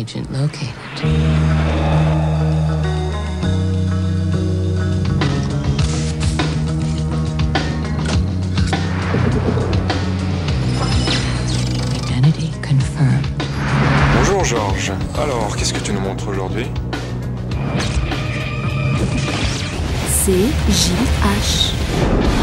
agent located. Identity confirmed. Bonjour Georges. Alors, qu'est-ce que tu nous montres aujourd'hui? CJH.